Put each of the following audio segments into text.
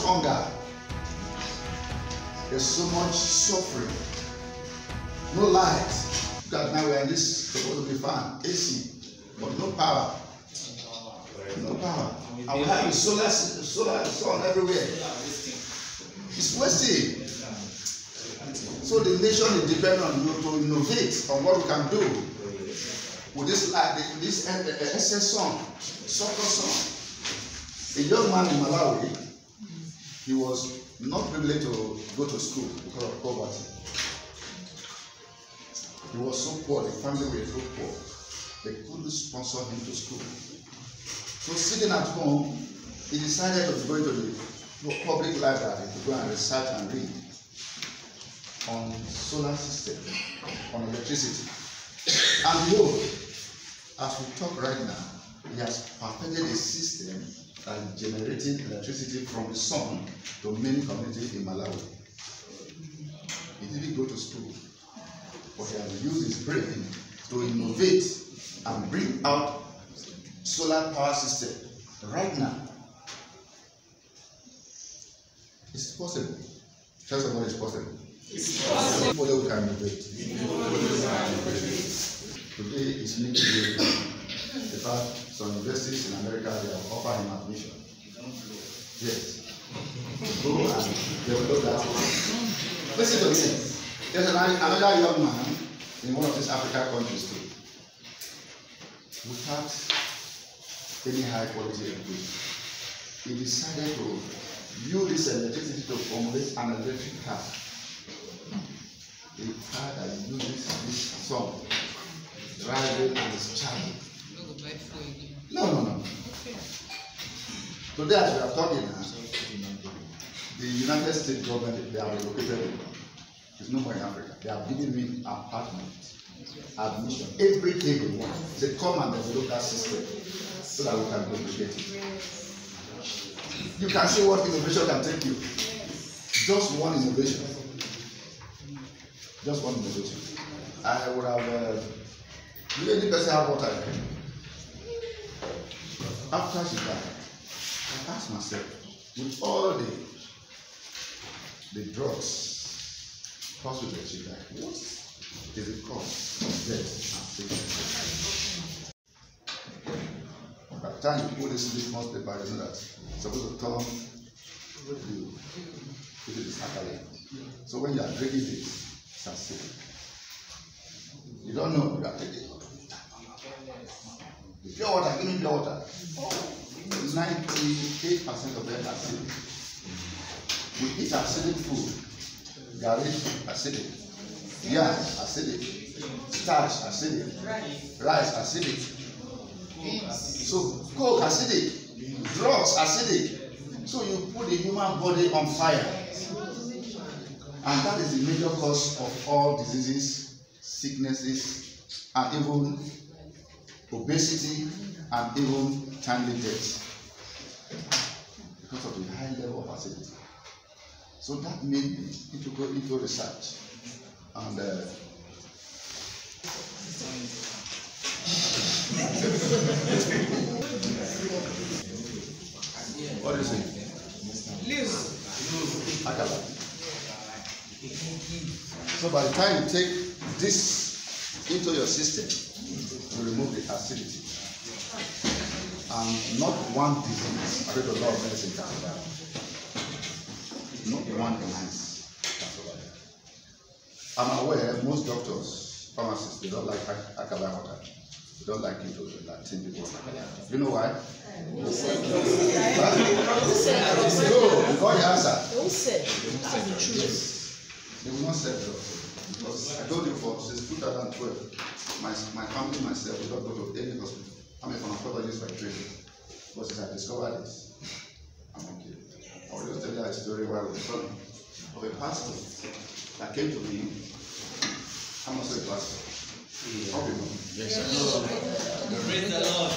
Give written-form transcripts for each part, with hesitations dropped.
hunger. There's so much suffering. No light. Look at now we are in this supposed to be fan, AC, but no power. No power. And we have solar sun everywhere. It's wasting. So the nation is dependent on you to innovate on what we can do with this excess sun, surplus sun. A young man in Malawi, he was not privileged to go to school because of poverty. He was so poor, the family were so poor, they couldn't sponsor him to school. So sitting at home, he decided to go to the public library to go and research and read on solar system, on electricity. And behold, as we talk right now, he has perfected a system that is generating electricity from the sun to many communities in Malawi. He didn't go to school, but he has used his brain to innovate and bring out solar power system right now. It's possible. Tell somebody it's possible. It's possible. People can innovate. Today is meeting day. In fact, some universities in America, they have offered him admission. Yes. Go and develop that. Listen to me. There's another young man in one of these African countries too, without any high quality education. He decided to use this electricity to formulate an electric car. A car that uses this sun, driving and is charging. No. Okay. Today, as we are talking now, the United States government, they have relocated it. It's no more in Africa. They have given me apartment, admission, everything they want. They come and develop that system so that we can duplicate it. You can see what innovation can take you. Just one innovation. Just one innovation. I would have. Do any person have water? After she died, I asked myself, with all the drugs caused with the she died, what is the cause of death and sickness? By the time you put this litmus paper, you know that it's supposed to turn blue. It is alkaline. So when you are drinking this, it's acidic. You don't know you are taking it. Pure water, give me pure water. 98% of them are acidic. We eat acidic food. Garlic, acidic. Yam, acidic. Starch, acidic. Rice, acidic. So, coke, acidic. Drugs, acidic. So you put the human body on fire. And that is the major cause of all diseases, sicknesses, and even obesity, and even timely death because of the high level of acidity. So that made me to go into research. And what is it? So by the time you take this into your system, to remove the acidity. And not one disease, I read a lot of medicine can survive. Not one disease can survive. I'm aware most doctors, pharmacists, they don't like alkaline water. They don't like it to Latin people. You know why? No, because the answer. They will not sell drugs. Because I told you since 2012, my family, myself, we don't go to any hospital. I'm a pharmacologist by training. But since I discovered this, I'm okay. I will just tell you a story where I was son of a pastor that came to me. I'm also a pastor. How do you know? Yes, sir. Praise the Lord.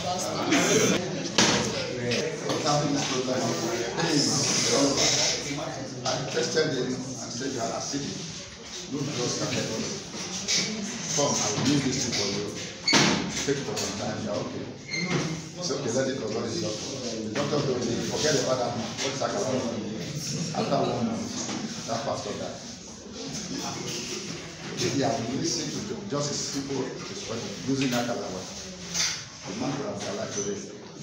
I tested him and said you are acidic. No drugs can help you. Come, I will use this thing for you. Take it for some time, you're okay. So okay, let it go, God is doctor. The doctor told me, forget about that man. What is that about? After 1 month, that pastor died. If they have listened to them, just a simple expression, using that alawa, the man will have died today.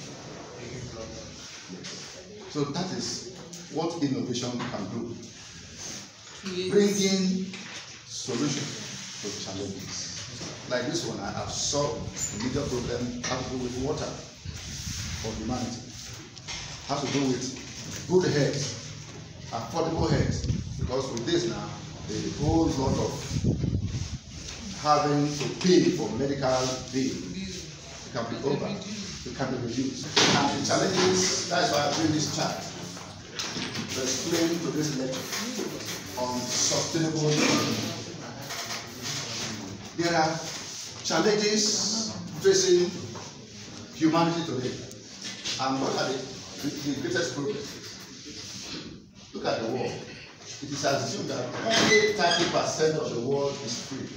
So that is what innovation can do. Bringing solutions to challenges. Like this one, I have solved a major problem has to do with water for humanity. Has to do with good health, affordable health. Because with this now, there's a whole lot of having to pay for medical bill. It can be over. It can be reduced. And the challenges, that's why I bring this chart to explain to this lecture on sustainable development. There are challenges facing humanity today. And what are the greatest problems? Look at the world. It is assumed that only 30% of the world is free.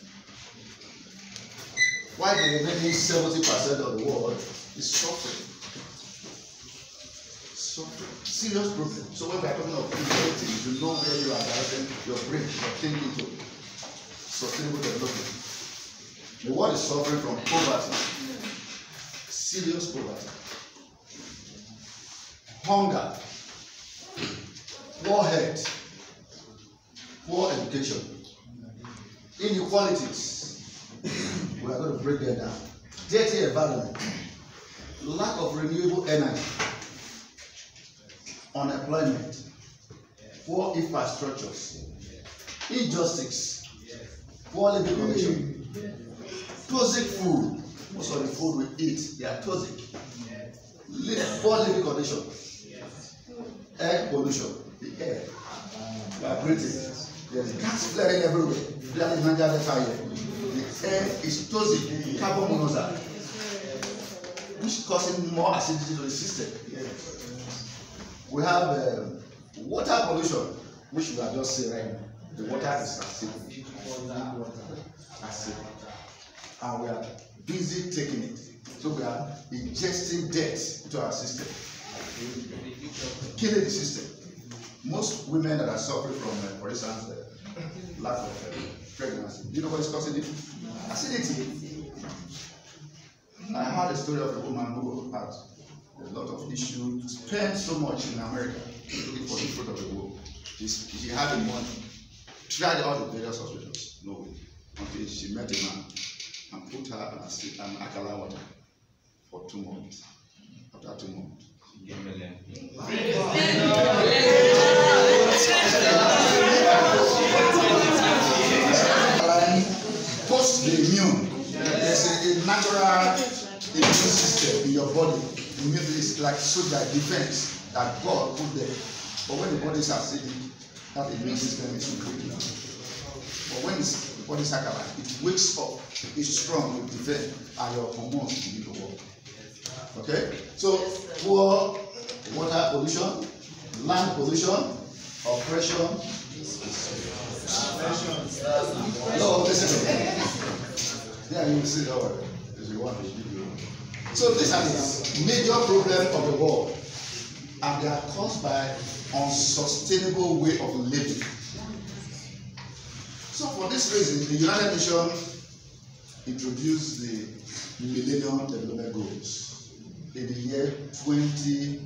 While the remaining 70% of the world is suffering. Serious problem. So when we are talking of innovating, you know where you are directing your brain, your thinking to sustainable development. The world is suffering from poverty, serious poverty, hunger, poor health, poor education, inequalities. We are going to break them down. Dirty environment, lack of renewable energy, unemployment, poor infrastructures, injustice, poor living conditions, toxic food. Most of the food we eat, they are toxic. Poor living conditions, air pollution, the air we are breathing. There's gas flaring everywhere. The air is toxic, carbon monoxide, which is causing more acidity to the system. We have water pollution, which we are just saying right now. The water is acidic. And we are busy taking it. So we are ingesting debt into our system, killing the system. Most women that are suffering from, for instance, lack of pregnancy, you know what is causing it? Acidity. I heard a story of a woman who had a lot of issues, spent so much in America looking for the fruit of the womb. She had the money, tried all the various hospitals, no way, until she met a man and put her on an alkaline water for 2 months. After 2 months, she gave me boosts the immune. There's a natural immune system in your body. Immune is like soldier defense that God put there. But when the body is acidic, that immune system is weak. But when the body is alkaline, it wakes up, it's strong, it defends, and your hormones begin to work. Okay? So poor water pollution, land pollution, oppression. No, listen to me. Yeah, you will see how if you want to give you. So these are the major problems of the world, and they are caused by unsustainable way of living. So for this reason, the United Nations introduced the Millennium Development Goals in the year 2000.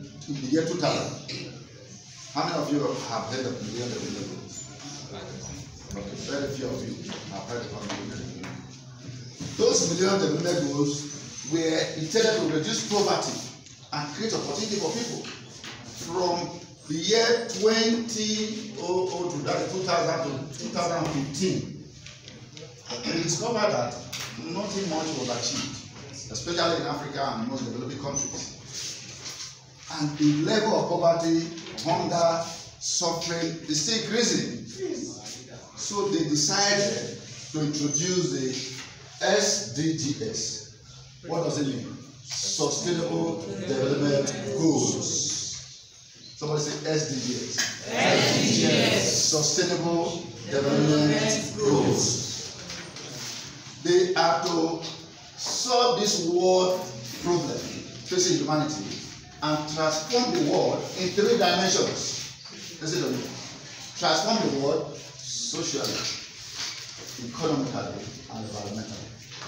How many of you have heard of Millennium Development Goals? Okay, very few of you have heard of Millennium Development Goals. Those Millennium Development Goals were intended to reduce poverty and create opportunity for people. From the year 2000 to 2000 to 2015, we discovered that nothing much was achieved, especially in Africa and most developing countries. And the level of poverty, hunger, suffering is still increasing. So they decided to introduce the SDGs. What does it mean? Sustainable Development Goals. Somebody say SDGs. SDGs. Sustainable Development Goals. They are to solve this world problem facing humanity and transform the world in 3 dimensions. Listen to me. Transform the world socially, economically, and environmentally.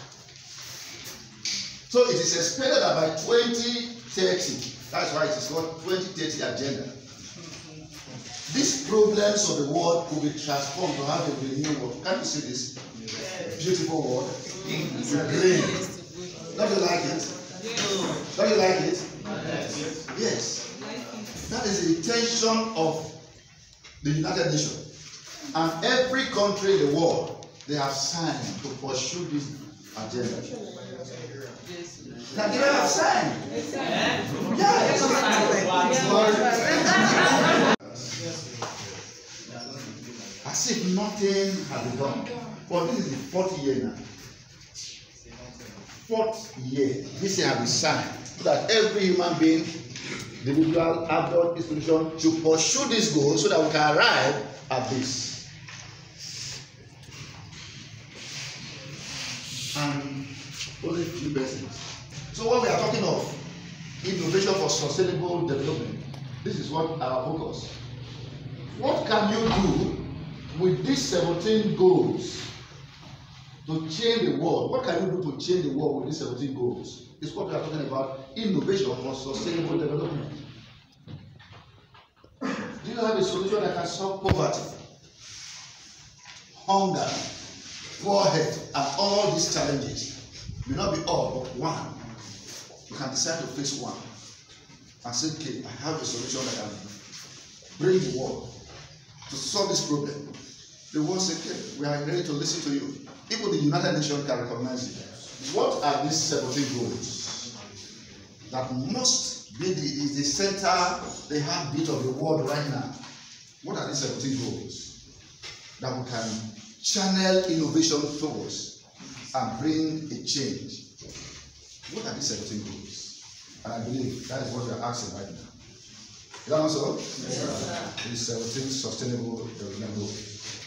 So it is expected that by 2030, that's why it is called 2030 agenda, these problems of the world will be transformed to have a new world. Can you see this beautiful world? With rain. Don't you like it? Don't you like it? Yes. That is the intention of the United Nations. And every country in the world, they have signed to pursue this agenda. Nigeria have signed. Yes. As if nothing had been done. But this is the 4th year now. 4th year. This year has been signed so that every human being, individual, adult, institution, should pursue this goal so that we can arrive at this. And only a few persons. So when we are talking of innovation for sustainable development, this is what our focus. What can you do with these 17 goals to change the world? What can you do to change the world with these 17 goals? It's what we are talking about, innovation for sustainable development. Do you have a solution that can solve poverty, hunger, poor health, and all these challenges? May not be all, but one. You can decide to face one and say, okay, I have a solution that can bring the world to solve this problem. The world says, okay, we are ready to listen to you. Even the United Nations can recognize it. What are these 17 goals that must be the center, the heartbeat of the world right now? What are these 17 goals that we can channel innovation towards and bring a change? What are these 17 goals? And I believe that is what we are asking right now. Is that also? Yes, sir. These 17 sustainable development goals.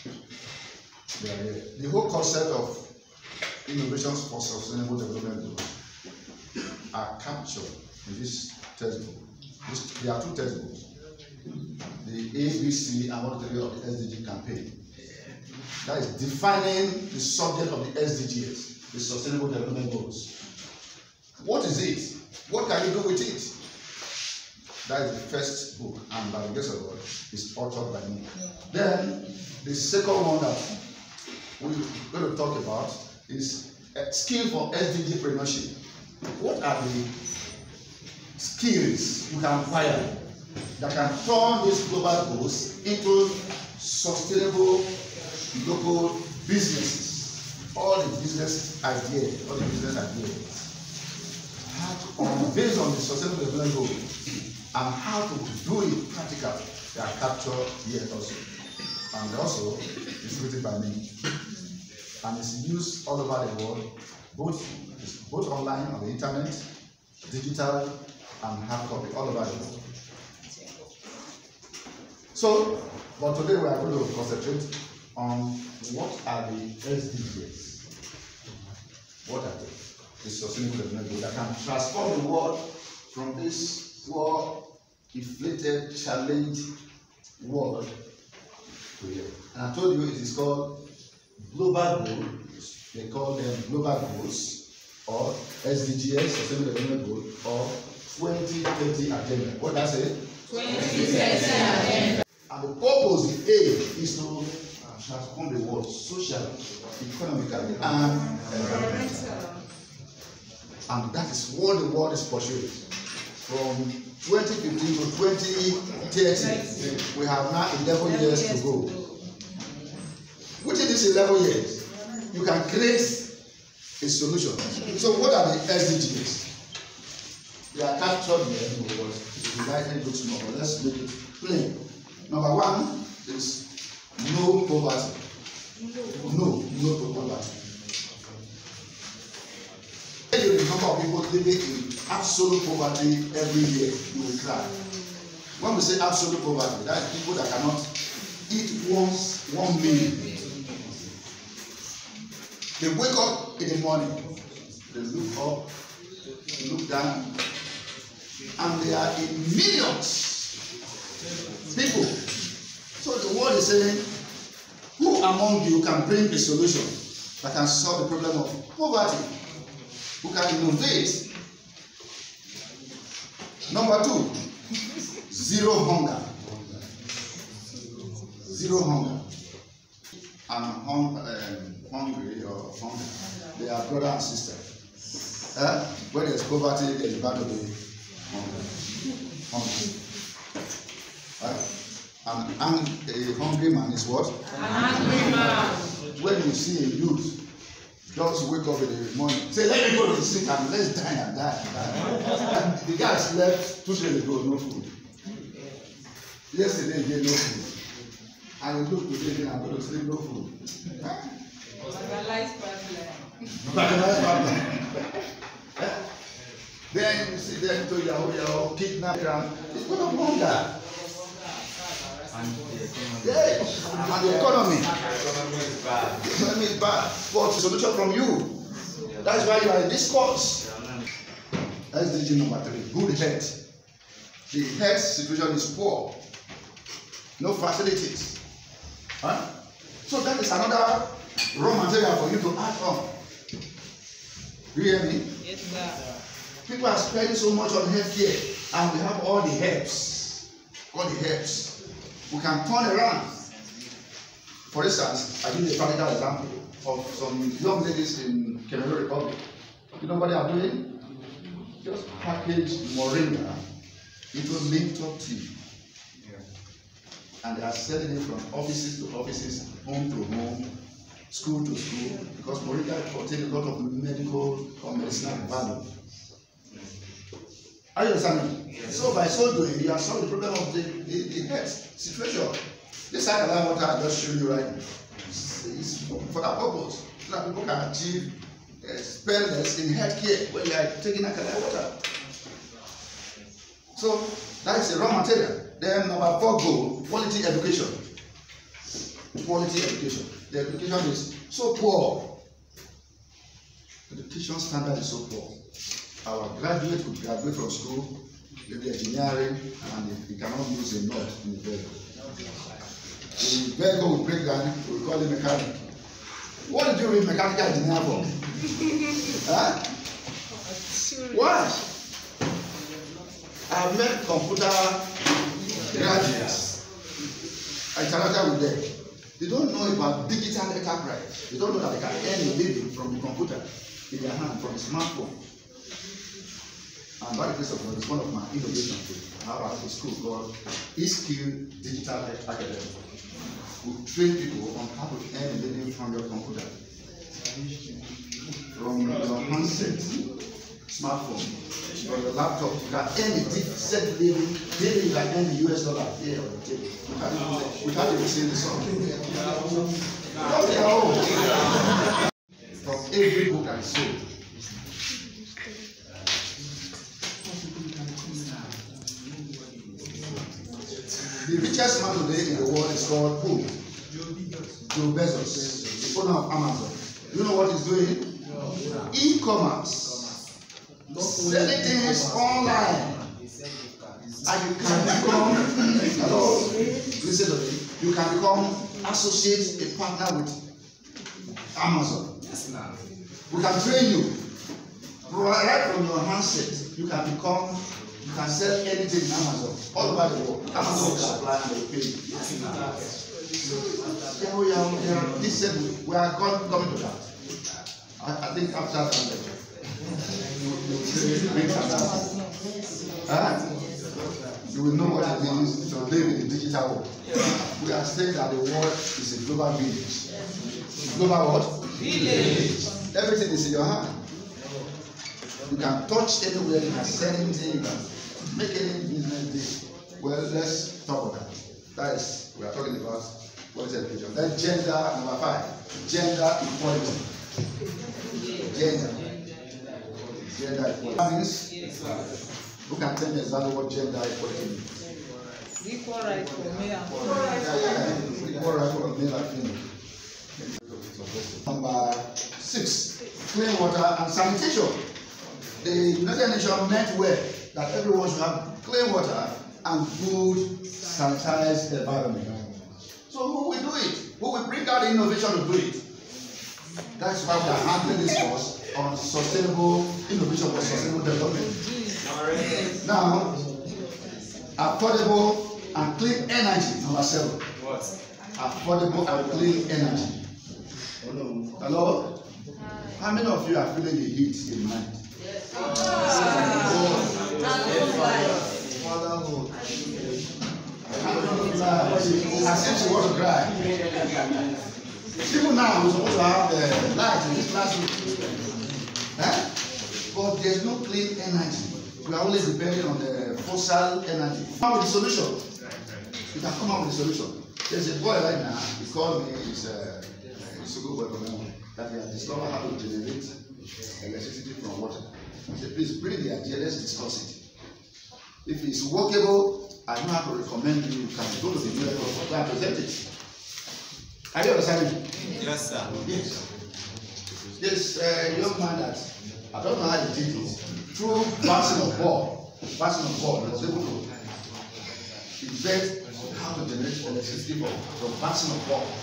The whole concept of innovations for sustainable development goals are captured in this textbook. There are 2 textbooks. The ABC and 1, 3 of the SDG campaign. That is defining the subject of the SDGs, the Sustainable Development Goals. What is it? What can you do with it? That is the first book, and by the grace of God, is authored by me. Then, the second one that we're going to talk about is a skill for SDG entrepreneurship. What are the skills you can acquire that can turn these global goals into sustainable local businesses? All the business ideas, based on the sustainable development goal, and how to do it practically, they are captured here also. And also, it's written by me. And it's used all over the world, both online, on the internet, digital, and hard copy, all over the world. So, but today we are going to concentrate on what are the SDGs. What are they? The sustainable development goals that can transform the world from this war, inflated, challenged world to here. And I told you it is called global goals. They call them global goals, or SDGs, sustainable development goals, or 2030 agenda. What does it? 2030 agenda. And the purpose, the aim, is to transform the world socially, economically, and environmentally. And that is what the world is pursuing. From 2015 to 2030, we have now 11 years to go. Within these 11 years, you can create a solution. So what are the SDGs? They are captured here because the writing looks small, but let's make it plain. Number 1 is no poverty. No to poverty. The number of people living in absolute poverty every year, you will cry. When we say absolute poverty, that is people that cannot eat one meal. They wake up in the morning, they look up, look down, and they are in millions. People So the world is saying, who among you can bring a solution that can solve the problem of poverty? Who can innovate? Number 2, zero hunger. Zero hunger. And hungry or hunger, they are brother and sister. Where there is poverty, there is bound to be hunger. And a hungry man is what? A hungry man. When you see a youth just wake up in the morning, say, let me go to the street and let's die and die. And the guy slept 2 days ago, no food. Yesterday, he had no food. And you look today again and go to sleep, no food. Organized problem. Then you see them to your kidnap and it's going to hunger. And the economy. The economy is bad. But the solution from you. That's why you are in this course. SDG number 3, good health. The health situation is poor. No facilities. So that is another raw material for you to act on. Do you hear me? Yes, sir. People are spending so much on healthcare, and we have all the herbs. All the herbs. We can turn around. For instance, I give you a practical example of some young ladies in Cameroon Republic. You know what they are doing? Just package moringa into linked-up tea. And they are selling it from offices to offices, home to home, school to school, because moringa contains a lot of medical or medicinal value. Are you understanding? Yes. So by so doing, you are solving the problem of the health situation. This alkaline water I just showed you right now is for that purpose, so that people can achieve spellness in healthcare when they are taking alkaline water. So that is a raw material. Then number 4 goal, quality education. Quality education. The education is so poor. Education standard is so poor. Our graduate will graduate from school, maybe engineering, and he cannot use a nut in the vehicle. The vehicle will break down, we call it mechanic. What did you read mechanical engineer for? Why? I have met computer graduates. I interacted with them. They don't know about digital enterprise. They don't know that they can earn a living from the computer in their hand, from the smartphone. And by the grace of God, it's one of my innovations too. I have a school called E-Skill Digital Academy. We train people on how to earn a living from your computer. From your handset, smartphone, from your laptop, you can earn a decent living. Daily you can earn the US dollar here on the table. Without even seeing the sun. From every book I sold. The richest man today in the world is called who? Joe Bezos, the owner of Amazon. You know what he's doing? E-commerce. Selling things online. And you can become, hello, listen to me, you can become associate, a partner with Amazon. We can train you. Right from your handset, you can sell anything in Amazon, all over the world. Amazon will supply and they will pay you. We are coming to that. I think after that, you will know what it means to live in the digital world. We are saying that the world is a global village. Global what? Village. Everything is in your hand. You can touch anywhere, you can sell anything, you can make any business deal. Well, let's talk about that. That is, we are talking about what is education. Then gender, number 5. Gender equality. Gender equality. That means, who can tell me exactly what gender equality means? Equal right for male and female. Equal right for male and female. Number 6, clean water and sanitation. The United Nations meant well that everyone should have clean water and good sanitized environment. So who will do it? Who will bring out the innovation to do it? That's why we are handling this course on sustainable innovation for sustainable development. Now, affordable and clean energy, number 7. What? Affordable and clean energy. Hello? How many of you are feeling the heat in mind? As if she wants to cry. Even now, we're supposed to have the light in this classroom. But there's no clean energy. We are only depending on the fossil energy. Come with the solution. You can come out with the solution. There's a boy right now, he called me, he's a good boy from home, that he has discovered how to generate electricity from water. I said, please bring the idea, let's discuss it. If it's workable, I know how to recommend you can go to the miracle and present it. Are you understanding? Yes, sir. Yes. This young man that, I don't know how he did it, through bouncing of ball, he was able to invent how to generate electricity from bouncing of ball.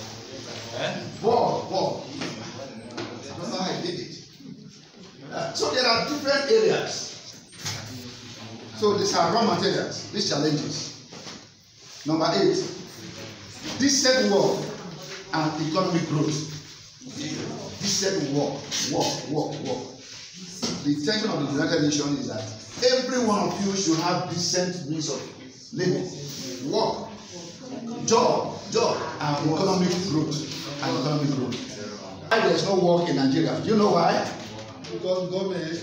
Ball. I don't know how he did it. So there are different areas. So these are raw materials, these challenges. Number 8, decent work and economic growth. Decent work. The intention of the United Nations is that every one of you should have decent means of living, work, job, and economic growth. Why there is no work in Nigeria? Do you know why? Because government is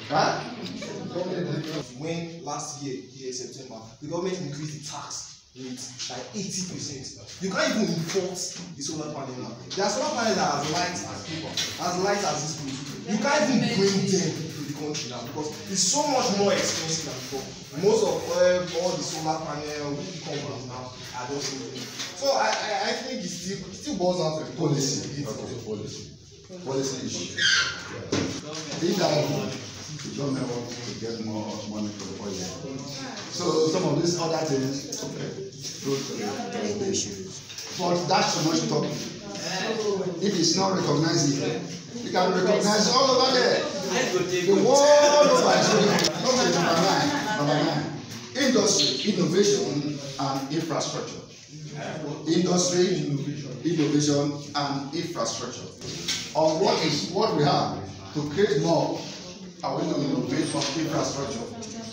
when last year September, the government increased the tax rate by 80%. You can't even import the solar panel now. There are solar panels that are as light as this place. You can't even bring them to the country now because it's so much more expensive than before. Most of all the solar panel companies now are just moving. So I think it still boils down to the policy. Policy issue. If the government wants to get more money for the project. So some of these other things, but that should not stop you. If it's not recognized here, you can recognize all over there. The world over. Okay, number 9. Industry, innovation, and infrastructure. Industry, innovation, and infrastructure. On what we have to create more, are we going to innovate on infrastructure?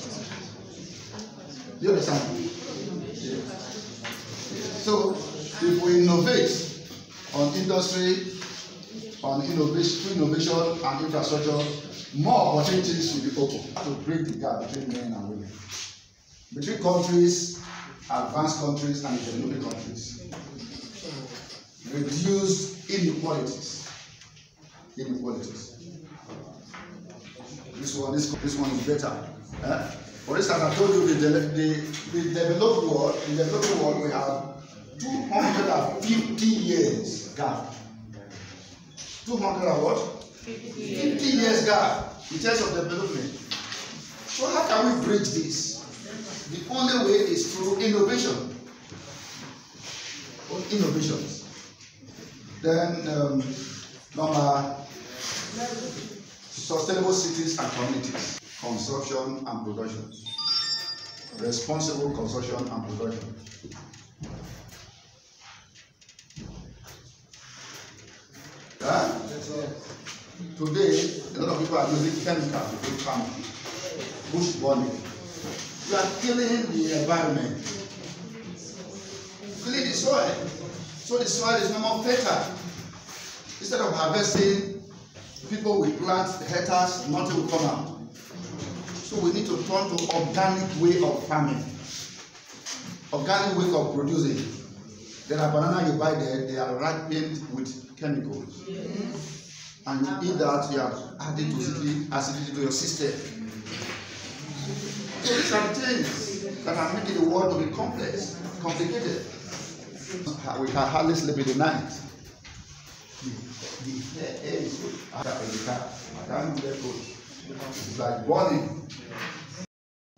Do you understand? Yeah. So, if we innovate on industry, on innovation and infrastructure, more opportunities will be open to break the gap between men and women, between countries, advanced countries, and developing countries. Reduce inequalities. This one is better. For instance, I told you the developed world. In the developing world, we have 250 years gap. 200 and what? 50 years gap in terms of development. So how can we bridge this? The only way is through innovation. Innovations. Then number sustainable cities and communities. Consumption and production. Responsible consumption and production. Today, a lot of people are using chemicals to do farming, bush burning. You are killing the environment, killing the soil. So the soil is no more fertile. Instead of harvesting, people will plant hectares, nothing will come out. So we need to turn to organic way of farming, organic way of producing. There are bananas you buy there, they are ripened with chemicals. And you eat that, you have added acidity to your system. So these are things that are making the world to be complicated. We can hardly sleep in the night. The air is good. I can't do that good. It's like burning.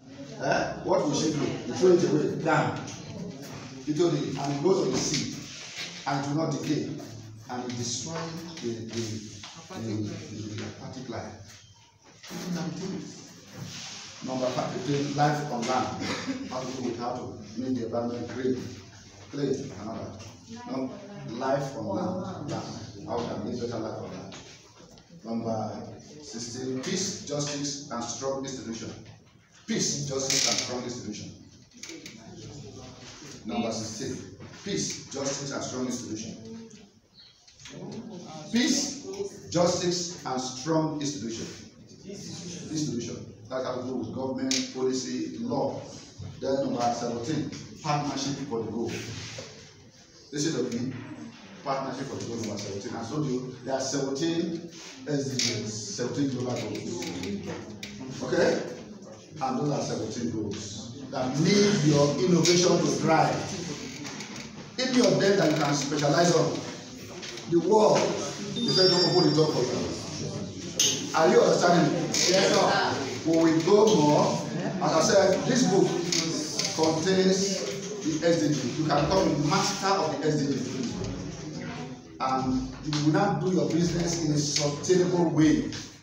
What will she do? You throw it away, down. And it goes to the sea. and it will not decay, and it destroys the aquatic life. Number 5, life on land. How to do it, how to make the environment green, clean, and all that. Life on land. How can make better life on land. Number 16, peace, justice, and strong institution. Peace, justice, and strong institution. Number 16, peace, justice, and strong institution. Peace, justice, and strong institution. Institution. That has to do with government, policy, law. Then number 17, partnership for the goal. This is the thing. Partnership for the goal number 17. I told you there are 17 SDGs, 17 global goals. Okay? And those are 17 goals that need your innovation to thrive. Any of them that you can specialize on, the world, the federal open the door for you. Are you understanding? Yes, sir. We will go more. As I said, this book contains the SDG. You can become a master of the SDG. And you will not do your business in a sustainable way.